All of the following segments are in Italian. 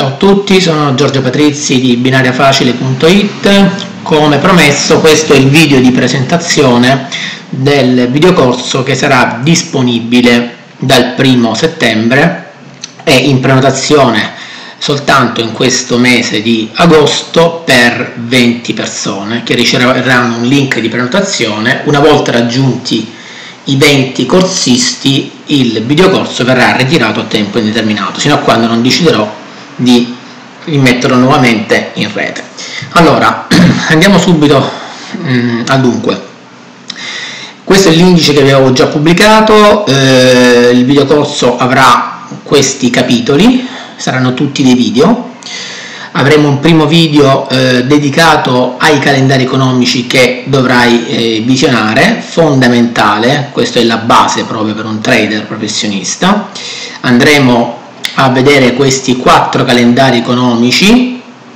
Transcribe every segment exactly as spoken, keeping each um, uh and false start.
Ciao a tutti, sono Giorgio Patrizzi di binariafacile punto it. Come promesso, questo è il video di presentazione del videocorso che sarà disponibile dal primo settembre e in prenotazione soltanto in questo mese di agosto per venti persone che riceveranno un link di prenotazione. Una volta raggiunti i venti corsisti, il videocorso verrà ritirato a tempo indeterminato, fino a quando non deciderò di rimetterlo nuovamente in rete. Allora, andiamo subito mh, al dunque. Questo è l'indice che avevo già pubblicato. Eh, il videocorso avrà questi capitoli, saranno tutti dei video. Avremo un primo video eh, dedicato ai calendari economici che dovrai eh, visionare, fondamentale, questa è la base proprio per un trader professionista. Andremo a vedere questi quattro calendari economici,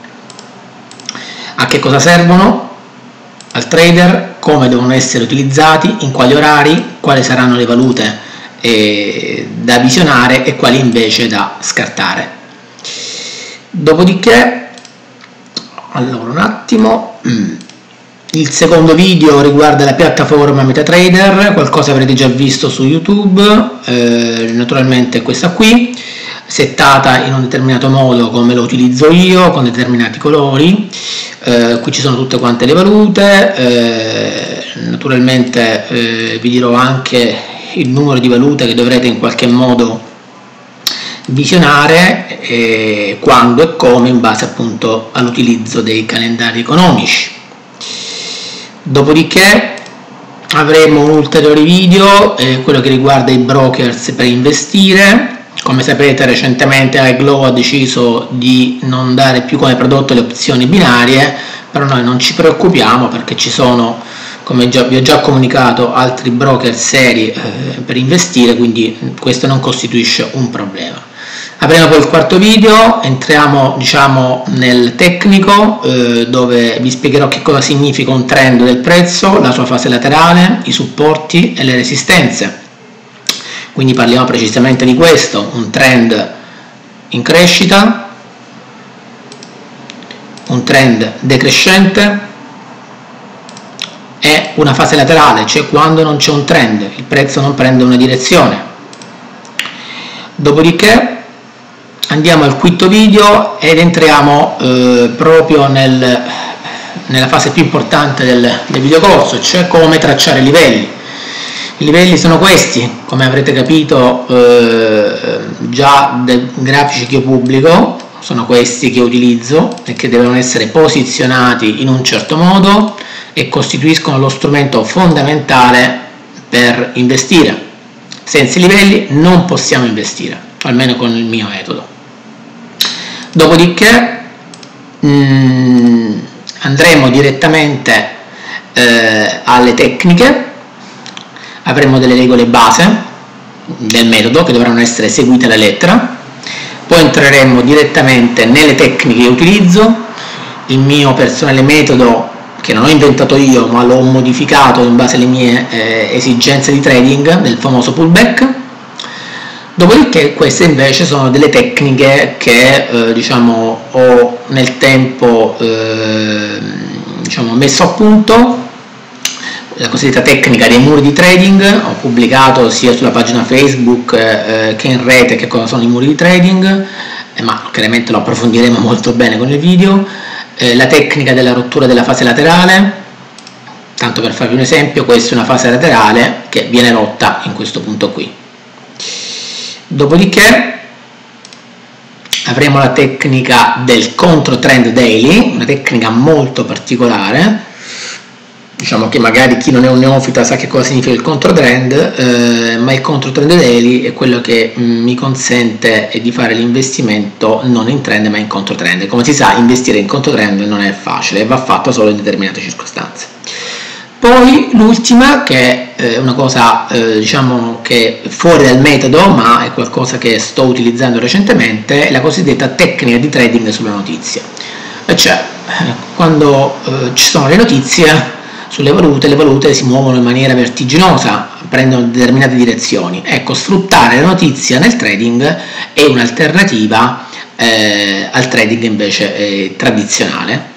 a che cosa servono al trader, come devono essere utilizzati, in quali orari, quali saranno le valute eh, da visionare e quali invece da scartare. Dopodiché, allora un attimo, il secondo video riguarda la piattaforma MetaTrader, qualcosa avrete già visto su YouTube, eh, naturalmente questa qui, settata in un determinato modo come lo utilizzo io, con determinati colori. Eh, qui ci sono tutte quante le valute, eh, naturalmente eh, vi dirò anche il numero di valute che dovrete in qualche modo visionare, eh, quando e come, in base appunto all'utilizzo dei calendari economici. Dopodiché avremo un ulteriore video, eh, quello che riguarda i brokers per investire. Come sapete, recentemente iGlow ha deciso di non dare più come prodotto le opzioni binarie, però noi non ci preoccupiamo perché ci sono, come già, vi ho già comunicato, altri broker seri eh, per investire, quindi questo non costituisce un problema. Avremo poi il quarto video, entriamo diciamo nel tecnico, eh, dove vi spiegherò che cosa significa un trend del prezzo, la sua fase laterale, i supporti e le resistenze. Quindi parliamo precisamente di questo: un trend in crescita, un trend decrescente e una fase laterale, cioè quando non c'è un trend, il prezzo non prende una direzione. Dopodiché andiamo al quinto video ed entriamo eh, proprio nel, nella fase più importante del, del videocorso, cioè come tracciare i livelli. I livelli sono questi, come avrete capito eh, già dai grafici che io pubblico, sono questi che utilizzo e che devono essere posizionati in un certo modo e costituiscono lo strumento fondamentale per investire. Senza i livelli non possiamo investire, almeno con il mio metodo. Dopodiché mh, andremo direttamente eh, alle tecniche. Avremo delle regole base del metodo che dovranno essere seguite alla lettera, poi entreremo direttamente nelle tecniche che utilizzo, il mio personale metodo che non ho inventato io ma l'ho modificato in base alle mie eh, esigenze di trading, del famoso pullback. Dopodiché queste invece sono delle tecniche che eh, diciamo ho nel tempo eh, diciamo messo a punto, la cosiddetta tecnica dei muri di trading. Ho pubblicato sia sulla pagina Facebook eh, che in rete che cosa sono i muri di trading, eh, ma chiaramente lo approfondiremo molto bene con il video. Eh, la tecnica della rottura della fase laterale, tanto per farvi un esempio, questa è una fase laterale che viene rotta in questo punto qui. Dopodiché avremo la tecnica del contro trend daily, una tecnica molto particolare. Diciamo che magari chi non è un neofita sa che cosa significa il controtrend, eh, ma il controtrend daily è quello che mh, mi consente di fare l'investimento non in trend ma in controtrend. Come si sa, investire in controtrend non è facile e va fatto solo in determinate circostanze. Poi l'ultima, che è una cosa eh, diciamo che è fuori dal metodo ma è qualcosa che sto utilizzando recentemente, è la cosiddetta tecnica di trading sulla notizia. E cioè, quando eh, ci sono le notizie sulle valute, le valute si muovono in maniera vertiginosa, prendono determinate direzioni. Ecco, sfruttare la notizia nel trading è un'alternativa eh, al trading invece eh, tradizionale.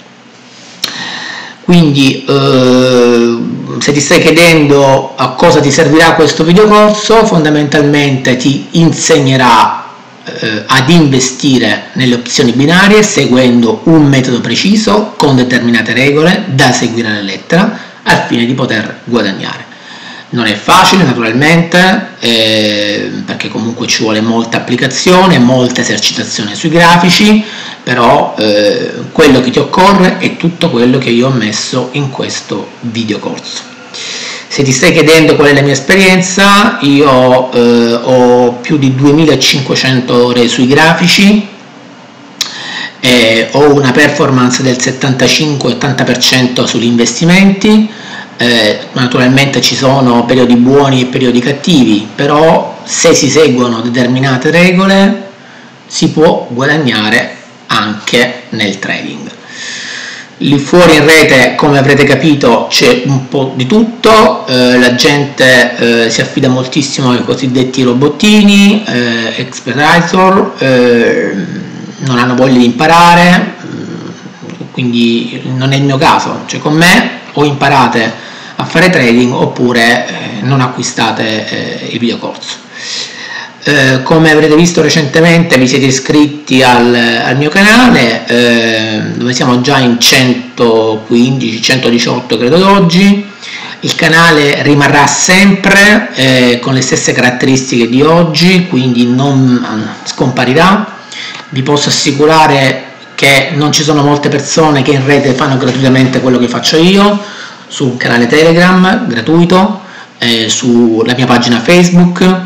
Quindi eh, se ti stai chiedendo a cosa ti servirà questo videocorso, fondamentalmente ti insegnerà eh, ad investire nelle opzioni binarie seguendo un metodo preciso con determinate regole da seguire alla lettera al fine di poter guadagnare. Non è facile naturalmente, eh, perché comunque ci vuole molta applicazione, molta esercitazione sui grafici, però eh, quello che ti occorre è tutto quello che io ho messo in questo videocorso. Se ti stai chiedendo qual è la mia esperienza, io eh, ho più di duemilacinquecento ore sui grafici, eh, ho una performance del settantacinque ottanta per cento sugli investimenti. Eh, naturalmente ci sono periodi buoni e periodi cattivi, però se si seguono determinate regole si può guadagnare anche nel trading. Lì fuori in rete, come avrete capito, c'è un po' di tutto, eh, la gente eh, si affida moltissimo ai cosiddetti robottini, eh, expeditor, eh, non hanno voglia di imparare, quindi non è il mio caso, cioè con me o imparate a fare trading oppure eh, non acquistate eh, il videocorso. Eh, come avrete visto recentemente vi siete iscritti al, al mio canale, eh, dove siamo già in centoquindici centodiciotto credo ad oggi. Il canale rimarrà sempre eh, con le stesse caratteristiche di oggi, quindi non scomparirà. Vi posso assicurare che non ci sono molte persone che in rete fanno gratuitamente quello che faccio io, su un canale Telegram gratuito, eh, sulla mia pagina Facebook.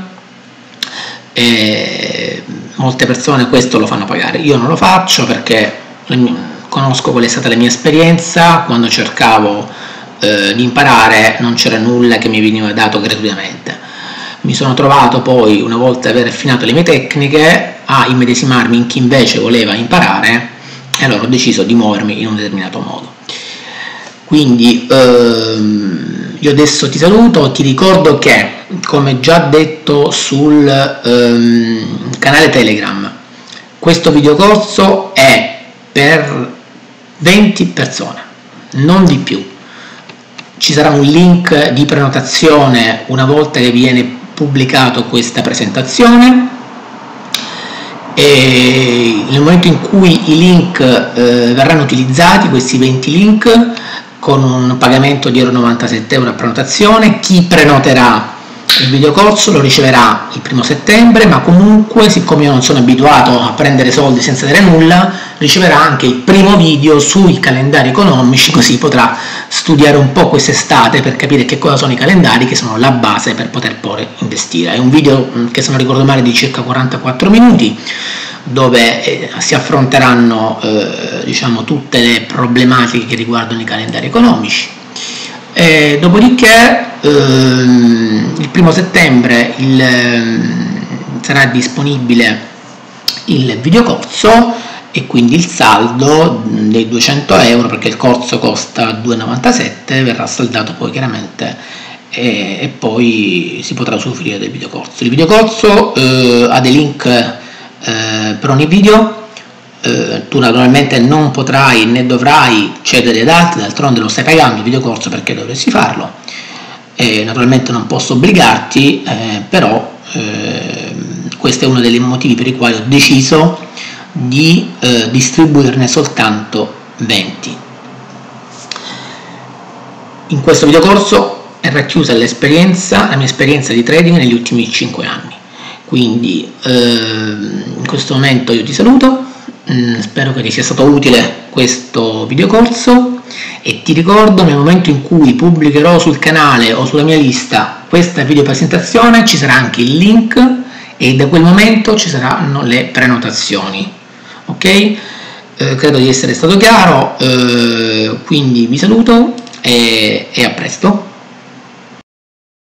Eh, molte persone questo lo fanno pagare, io non lo faccio perché conosco qual è stata la mia esperienza. Quando cercavo eh, di imparare non c'era nulla che mi veniva dato gratuitamente. Mi sono trovato poi, una volta aver affinato le mie tecniche, a immedesimarmi in chi invece voleva imparare, e allora ho deciso di muovermi in un determinato modo. Quindi ehm, io adesso ti saluto, ti ricordo che, come già detto sul ehm, canale Telegram, questo videocorso è per venti persone, non di più. Ci sarà un link di prenotazione una volta che viene pubblicato questa presentazione, e nel momento in cui i link eh, verranno utilizzati, questi venti link, con un pagamento di novantasette euro a prenotazione, chi prenoterà il videocorso lo riceverà il primo settembre, ma comunque, siccome io non sono abituato a prendere soldi senza dare nulla, riceverà anche il primo video sui calendari economici, così potrà studiare un po' quest'estate per capire che cosa sono i calendari, che sono la base per poter poi investire. È un video che, se non ricordo male, di circa quarantaquattro minuti, dove eh, si affronteranno eh, diciamo tutte le problematiche che riguardano i calendari economici. E dopodiché ehm, il primo settembre il, ehm, sarà disponibile il videocorso, e quindi il saldo dei duecento euro, perché il corso costa due e novantasette, verrà saldato poi chiaramente e, e poi si potrà usufruire del videocorso. Il videocorso eh, ha dei link eh, per ogni video. Uh, tu naturalmente non potrai né dovrai cedere ad altri, d'altronde lo stai pagando il videocorso, perché dovresti farlo, e naturalmente non posso obbligarti, eh, però eh, questo è uno dei motivi per i quali ho deciso di eh, distribuirne soltanto venti. In questo videocorso è racchiusa l'esperienza, la mia esperienza di trading negli ultimi cinque anni, quindi eh, in questo momento io ti saluto. Mm, spero che ti sia stato utile questo videocorso, e ti ricordo, nel momento in cui pubblicherò sul canale o sulla mia lista questa video presentazione, ci sarà anche il link, e da quel momento ci saranno le prenotazioni. Ok? Eh, credo di essere stato chiaro, eh, quindi vi saluto e, e a presto.